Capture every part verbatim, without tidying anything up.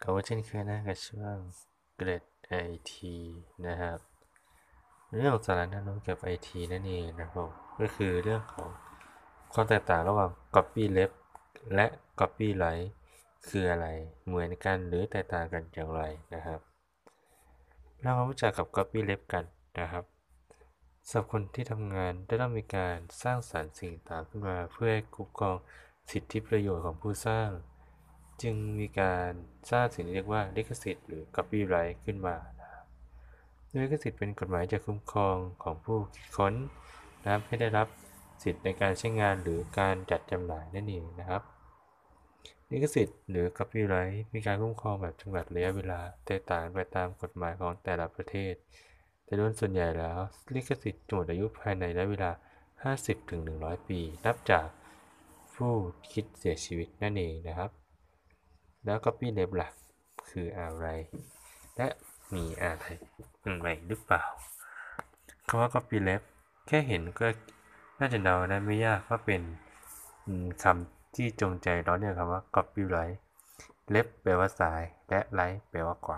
ก็ว่าเช่นเคยนะกับช่วงเกรดไอทีนะครับเรื่องสาระแนะนำเกี่ยวกับไอทีนั่นเองนะครับก็คือเรื่องของความแตกต่างระหว่าง copyleft และ copyright คืออะไรเหมือนกันหรือแตกต่างกันอย่างไรนะครับเรามารู้จักกับ copyleft กันนะครับสำหรับคนที่ทำงานได้ต้องมีการสร้างสรรค์สิ่งต่างขึ้นมาเพื่อให้คุ้มครองสิทธิประโยชน์ของผู้สร้างจึงมีการสร้างสิ่งที่เรียกว่าลิขสิทธิ์หรือ copyright ขึ้นมานะครับลิขสิทธิ์เป็นกฎหมายจะคุ้มครองของผู้คิดค้นนะครับให้ได้รับสิทธิ์ในการใช้งานหรือการจัดจำหน่ายนั่นเองนะครับลิขสิทธิ์หรือ copyright มีการคุ้มครองแบบจำกัดระยะเวลาแตกต่างไปตามกฎหมายของแต่ละประเทศแต่โดยส่วนใหญ่แล้วลิขสิทธิ์จะหมดอายุภายในระยะเวลา ห้าสิบถึงหนึ่งร้อย ปีนับจากผู้คิดเสียชีวิตนั่นเองนะครับแล้ว copyleft ล่ะคืออะไรและมีอะไรใหม่หรือเปล่าคำว่า copyleft แค่เห็นก็น่าจะเดาได้ไม่ยากว่าเป็นคำที่จงใจล้อเลียนคำว่า copyright left แปลว่าซ้ายและ right แปลว่าขวา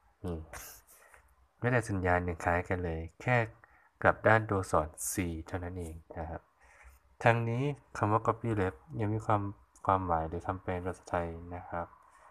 ไม่ได้สัญญาณยังคล้ายกันเลยแค่กลับด้านตัวอักษร C เท่านั้นเองนะครับทั้งนี้คำว่า copyleft ยังมีความความหมายหรือคำแปลภาษาไทยนะครับ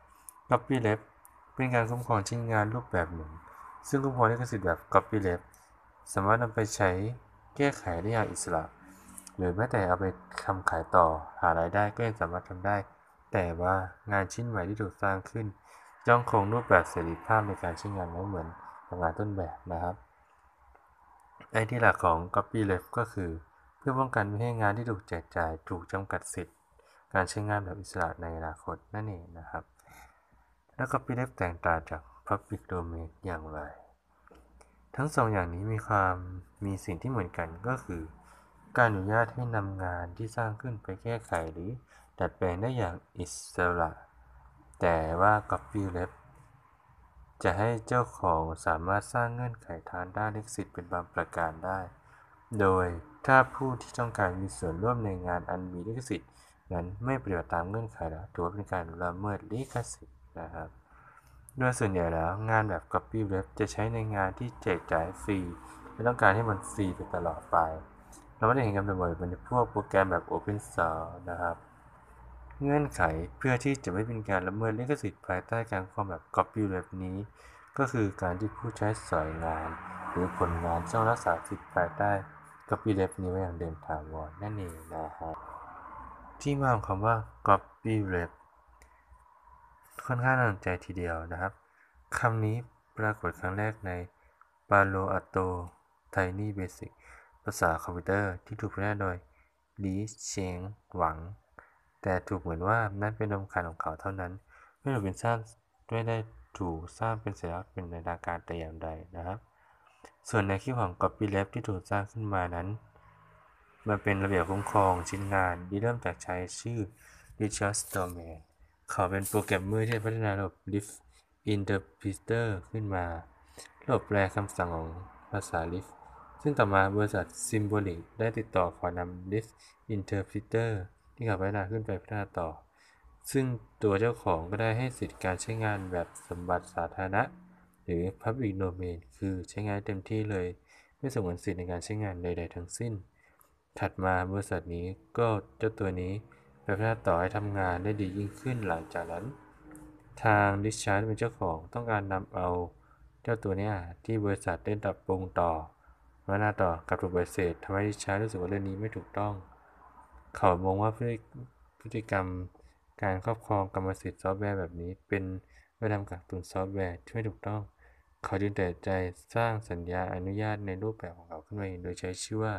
copyleft เป็นการคุ้มครองชิ้นงานรูปแบบหนึ่งซึ่งคุ้มครองลิขสิทธิ์แบบ copyleft สามารถนำไปใช้แก้ไขได้อย่างอิสระหรือแม้แต่เอาไปทำขายต่อหารายได้ก็ยังสามารถทำได้แต่ว่างานชิ้นใหม่ที่ถูกสร้างขึ้นย่อมคงรูปแบบเสรีภาพในการใช้งานไม่เหมือนกับงานต้นแบบนะครับไอเดียหลักของ copyleft ก็คือเพื่อป้องกันไม่ให้งานที่ถูกแจกจ่ายถูกจำกัดสิทธิ์การใช้งานแบบอิสระในอนาคตนั่นเองนะครับแล้ว copyleft แตกต่างจาก public domain อย่างไรทั้งสองอย่างนี้มีความมีสิ่งที่เหมือนกันก็คือการอนุญาตให้นำงานที่สร้างขึ้นไปแก้ไขหรือดัดแปลงได้อย่างอิสระแต่ว่า copyleft จะให้เจ้าของสามารถสร้างเงื่อนไขทางด้านลิขสิทธิ์เป็นบางประการได้โดยถ้าผู้ที่ต้องการมีส่วนร่วมในงานอันมีลิขสิทธิ์นั้นไม่ปฏิบัติตามเงื่อนไขแล้วถือว่าเป็นการละเมิดลิขสิทธิ์นะครับโดยส่วนใหญ่แล้วงานแบบ copyleft จะใช้ในงานที่แจกจ่ายฟรีและต้องการให้มันฟรีไปตลอดไปเราไม่ได้เห็นกันบ่อยๆในพวกโปรแกรมแบบ Open Source นะครับเงื่อนไขเพื่อที่จะไม่เป็นการละเมิดลิขสิทธิ์ภายใต้การคุ้มครองแบบ copyleft นี้ก็คือการที่ผู้ใช้สอยงานหรือผลงานต้องรักษาสิทธิ์ภายใต้ copyleft นี้ไว้อย่างเดิมถาวรนั่นเองนะฮะที่มาของคำว่า copyleft ค่อนข้างน่าสนใจทีเดียวนะครับคำนี้ปรากฏครั้งแรกใน Palo Alto Tiny Basic ภาษาคอมพิวเตอร์ที่ถูกเผยแพร่โดยลีเฉียงหวังแต่ถูกเหมือนว่านั่นเป็นนามขานของเขาเท่านั้นไม่ได้เป็นสร้างไม่ได้ถูกสร้างเป็นสัญลักษณ์เป็นทางการแต่อย่างใดนะครับส่วนในคิดของ copyleft ที่ถูกสร้างขึ้นมานั้นมันเป็นระเบียบคุ้มครองชิ้นงานที่เริ่มจากใช้ชื่อ Richard Stallman เขาเป็นโปรแกรมเมอร์ที่พัฒนาระบบ Lisp Interpreter ขึ้นมาระบบแปลคำสั่งของภาษา Lisp ซึ่งต่อมาบริษัท Symbolic ได้ติดต่อขอนำ Lisp Interpreter ที่เขาพัฒนาขึ้นไปพัฒนาต่อซึ่งตัวเจ้าของก็ได้ให้สิทธิการใช้งานแบบสมบัติสาธารณะหรือ Public Domain คือใช้งานเต็มที่เลยไม่สงวนสิทธิในการใช้งานใดๆทั้งสิ้นถัดมาบริษัทนี้ก็เจ้าตัวนี้ไปพัฒนาต่อให้ทำงานได้ดียิ่งขึ้นหลังจากนั้นทางริชาร์ดเป็นเจ้าของต้องการนำเอาเจ้าตัวนี้ที่บริษัทได้ปรับปรุงต่อพัฒนาต่อกับถูกปฏิเสธทำให้ริชาร์ดรู้สึกว่าเรื่องนี้ไม่ถูกต้องเขามองว่าพฤติกรรมการครอบครองกรรมสิทธิ์ซอฟต์แวร์แบบนี้เป็นวัฒนธรรมกักตุนซอฟต์แวร์ที่ไม่ถูกต้องเขาจึงตัดสินใจสร้างสัญญาอนุญาตในรูปแบบของเขาขึ้นมาเองโดยใช้ชื่อว่า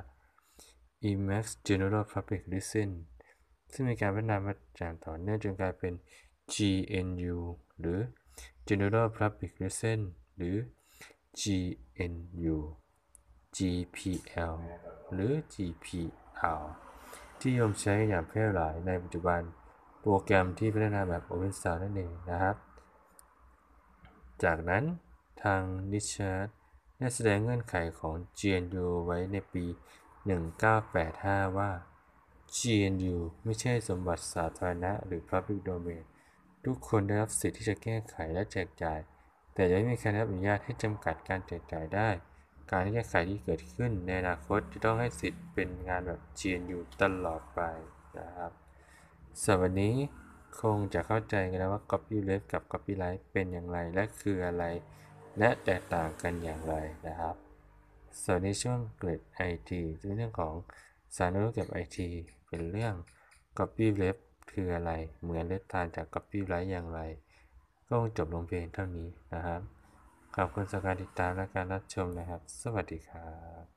Emacs General Public License ซึ่งมีการพัฒนามาอย่างต่อเนื่องจนกลายเป็น จี เอ็น ยู หรือ General Public License หรือ จี เอ็น ยู จี พี แอล หรือ จี พี แอล ที่นิยมใช้อย่างแพร่หลายในปัจจุบันโปรแกรมที่พัฒนาแบบ Open Source นั่นเองนะครับจากนั้นทางริชาร์ดได้แสดงเงื่อนไขของ จี เอ็น ยู ไว้ในปี หนึ่งพันเก้าร้อยแปดสิบห้า ว่า จี เอ็น ยู ไม่ใช่สมบัติสาธารณะหรือ Public Domain ทุกคนได้รับสิทธิ์ที่จะแก้ไขและแจกจ่ายแต่ยังไม่มีใครอนุญาตให้จำกัดการแจกจ่ายได้การแก้ไขที่เกิดขึ้นในอนาคตจะต้องให้สิทธิ์เป็นงานแบบ จี เอ็น ยู ตลอดไปนะครับสำหรับวันนี้คงจะเข้าใจกันแล้วว่า Copyleft กับ Copyright เป็นอย่างไรและคืออะไรและแตกต่างกันอย่างไรนะครับส่วนในช่วงเกรด ไอ ที จะเป็นเรื่องของสารรู้เกี่ยวกับ ไอ ที เป็นเรื่อง Copyleft คืออะไรเหมือนเลือกทานจาก Copyright อย่างไรก็คงจบลงเพียงเท่านี้นะครับขอบคุณสำหรับการติดตามและการรับชมนะครับสวัสดีครับ